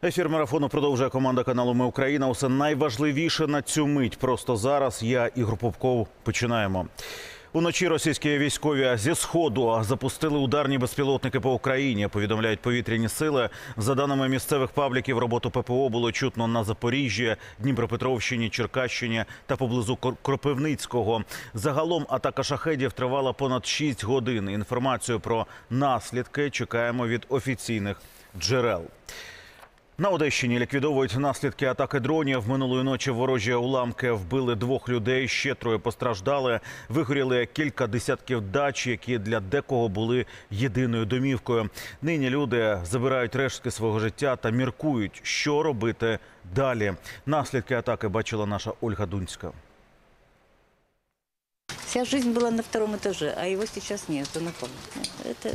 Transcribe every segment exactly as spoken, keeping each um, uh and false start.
Ефір марафону продовжує команда каналу «Ми Україна». Усе найважливіше на цю мить. Просто зараз я, Ігор Попков. Починаємо. Уночі російські військові зі Сходу запустили ударні безпілотники по Україні, повідомляють повітряні сили. За даними місцевих пабліків, роботу ППО було чутно на Запоріжжі, Дніпропетровщині, Черкащині та поблизу Кропивницького. Загалом атака шахедів тривала понад шість годин. Інформацію про наслідки чекаємо від офіційних джерел. На Одещині ліквідовують наслідки атаки дронів. Минулої ночі ворожі уламки вбили двох людей, ще троє постраждали. Вигоріли кілька десятків дач, які для декого були єдиною домівкою. Нині люди забирають рештки свого життя та міркують, що робити далі. Наслідки атаки бачила наша Ольга Дунська. Вся жизнь была на втором этаже, а его сейчас нет, на комнате. Это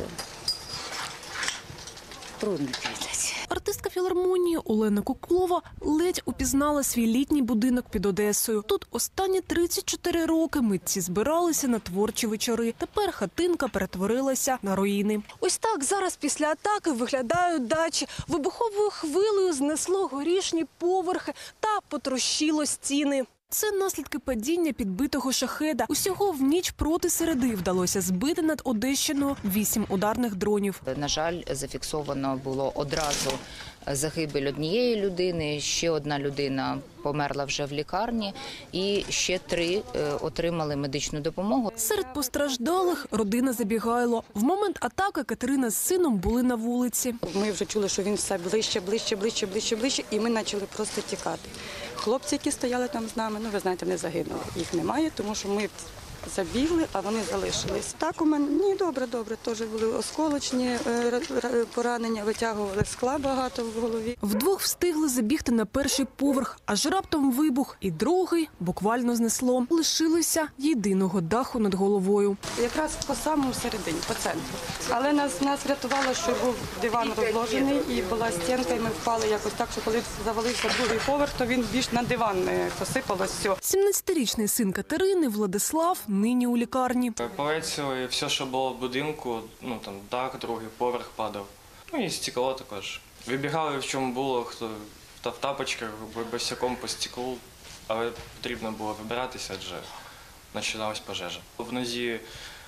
трудно передать. Артистка філармонії Олена Куклова ледь упізнала свій літній будинок під Одесою. Тут останні тридцять чотири роки митці збиралися на творчі вечори. Тепер хатинка перетворилася на руїни. Ось так зараз після атаки виглядають дачі. Вибуховою хвилею знесло горішні поверхи та потрощило стіни. Це наслідки падіння підбитого шахеда. Усього в ніч проти середи вдалося збити над Одещиною вісім ударних дронів. На жаль, зафіксовано було одразу загибель однієї людини, ще одна людина померла вже в лікарні і ще три отримали медичну допомогу. Серед постраждалих родина Забігайло. В момент атаки Катерина з сином були на вулиці. Ми вже чули, що він все ближче, ближче, ближче, ближче, ближче, і ми почали просто тікати. Хлопці, які стояли там з нами, ну ви знаєте, вони загинули. Їх немає, тому що ми забігли, а вони залишились. Так у мене, ні, добре, добре, теж були осколочні поранення, витягували скла багато в голові. Вдвох встигли забігти на перший поверх, аж раптом вибух, і другий буквально знесло. Лишилися єдиного даху над головою. Якраз по самому середині, по центру. Але нас, нас врятувало, що був диван розложений і була стінка, і ми впали якось так, що коли завалився другий поверх, то він більш на диван посипалось все. сімнадцятирічний син Катерини Владислав нині у лікарні. Полетіло і все, що було в будинку, ну там дах, другий поверх падав. Ну і стекло також. Вибігали в чому було, хто в тапочках, босяком по стеклу, але потрібно було вибиратися, адже починалась пожежа. В нозі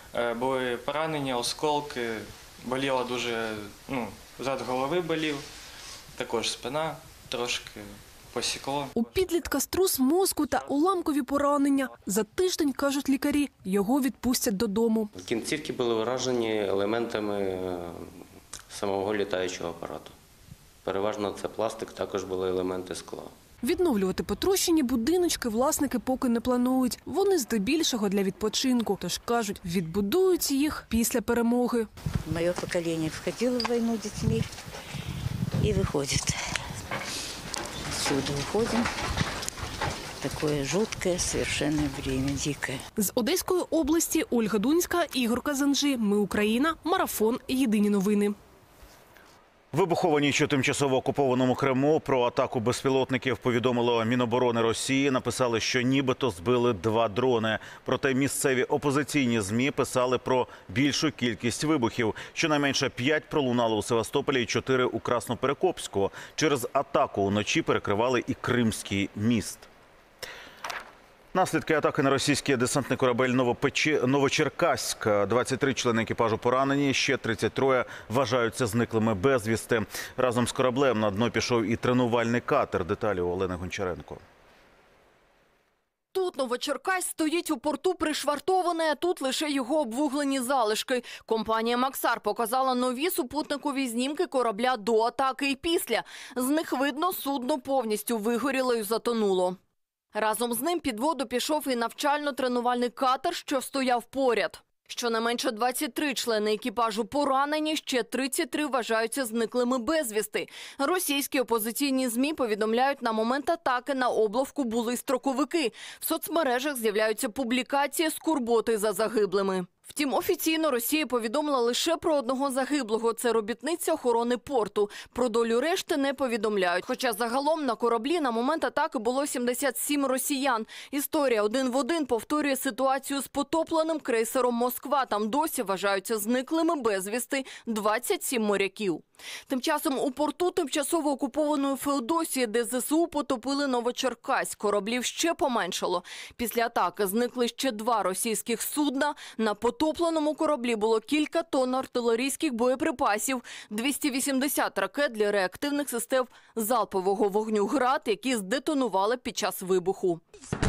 були поранення, осколки, боліло дуже, ну, зад голови болів, також спина трошки. Посікло. У підлітка струс мозку та уламкові поранення. За тиждень, кажуть лікарі, його відпустять додому. Кінцівки були вражені елементами самого літаючого апарату. Переважно це пластик, також були елементи скла. Відновлювати потрощені будиночки власники поки не планують. Вони здебільшого для відпочинку. Тож, кажуть, відбудують їх після перемоги. Моє покоління входило в війну з дітьми і виходить. Отсюда выходим. Такое жуткое совершенно время, дикое. З Одеської області Ольга Дунська, Ігор Казанжи. Ми Україна. Марафон. Єдині новини. Вибухова ніч у тимчасово окупованому Криму. Про атаку безпілотників повідомило Міноборони Росії. Написали, що нібито збили два дрони. Проте місцеві опозиційні ЗМІ писали про більшу кількість вибухів. Щонайменше п'ять пролунало у Севастополі і чотири у Красноперекопську. Через атаку уночі перекривали і Кримський міст. Наслідки атаки на російський десантний корабель «Новочеркаськ». двадцять три члени екіпажу поранені, ще тридцять троє вважаються зниклими безвісти. Разом з кораблем на дно пішов і тренувальний катер. Деталі у Олени Гончаренко. Тут Новочеркаськ стоїть у порту пришвартований, а тут лише його обвуглені залишки. Компанія «Максар» показала нові супутникові знімки корабля до атаки і після. З них видно, судно повністю вигоріло і затонуло. Разом з ним під воду пішов і навчально-тренувальний катер, що стояв поряд. Щонайменше двадцять три члени екіпажу поранені, ще тридцять три вважаються зниклими безвісти. Російські опозиційні ЗМІ повідомляють, на момент атаки на обловку були строковики. В соцмережах з'являються публікації скорботи за загиблими. Втім, офіційно Росія повідомила лише про одного загиблого – це робітниця охорони порту. Про долю решти не повідомляють. Хоча загалом на кораблі на момент атаки було сімдесят сім росіян. Історія один в один повторює ситуацію з потопленим крейсером «Москва». Там досі вважаються зниклими безвісти двадцять сім моряків. Тим часом у порту тимчасово окупованої Феодосії, де ЗСУ потопили Новочеркаськ, кораблів ще поменшало. Після атаки зникли ще два російських судна. На потопленому кораблі було кілька тонн артилерійських боєприпасів, двісті вісімдесят ракет для реактивних систем залпового вогню «Град», які здетонували під час вибуху.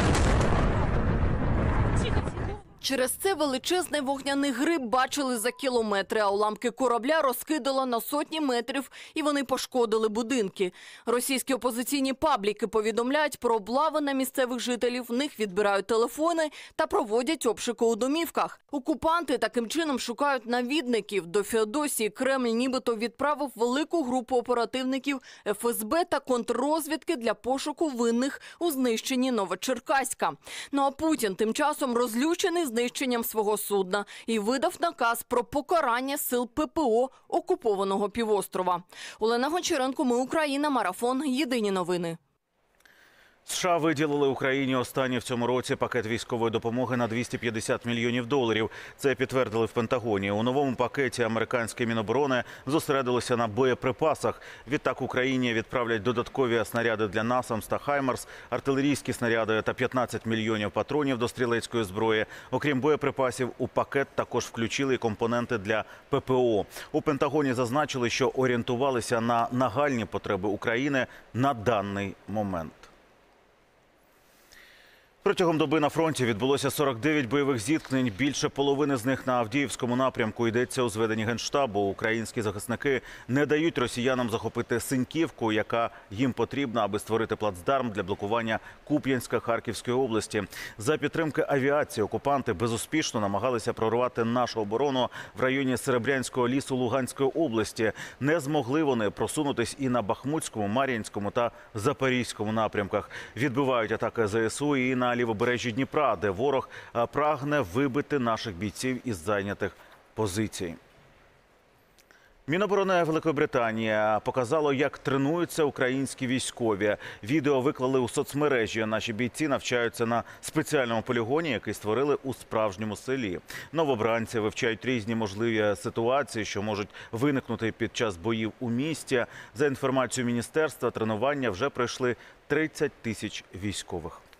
Через це величезний вогняний гриб бачили за кілометри, а уламки корабля розкидало на сотні метрів, і вони пошкодили будинки. Російські опозиційні пабліки повідомляють про облави на місцевих жителів, в них відбирають телефони та проводять обшуки у домівках. Окупанти таким чином шукають навідників. До Феодосії Кремль нібито відправив велику групу оперативників еф ес бе та контррозвідки для пошуку винних у знищенні Новочеркаська. Ну а Путін тим часом розлючений знищенням свого судна і видав наказ про покарання сил пе пе о окупованого півострова. Олена Гончаренко, Ми Україна, Марафон, Єдині новини. США виділили Україні останній в цьому році пакет військової допомоги на двісті п'ятдесят мільйонів доларів. Це підтвердили в Пентагоні. У новому пакеті американське Міноборони зосередилося на боєприпасах. Відтак Україні відправлять додаткові снаряди для насамс та хаймарс, артилерійські снаряди та п'ятнадцять мільйонів патронів до стрілецької зброї. Окрім боєприпасів, у пакет також включили компоненти для пе пе о. У Пентагоні зазначили, що орієнтувалися на нагальні потреби України на даний момент. Протягом доби на фронті відбулося сорок дев'ять бойових зіткнень. Більше половини з них на Авдіївському напрямку, йдеться у зведенні Генштабу. Українські захисники не дають росіянам захопити Синьківку, яка їм потрібна, аби створити плацдарм для блокування Куп'янська Харківської області. За підтримки авіації окупанти безуспішно намагалися прорвати нашу оборону в районі Серебрянського лісу Луганської області. Не змогли вони просунутись і на Бахмутському, Мар'їнському та Запорізькому напрямках. Відбивають атаки зе ес у і на лівобережжі Дніпра, де ворог прагне вибити наших бійців із зайнятих позицій. Міноборони Великої Британії показало, як тренуються українські військові. Відео виклали у соцмережі. Наші бійці навчаються на спеціальному полігоні, який створили у справжньому селі. Новобранці вивчають різні можливі ситуації, що можуть виникнути під час боїв у місті. За інформацією міністерства, тренування вже пройшли тридцять тисяч військових.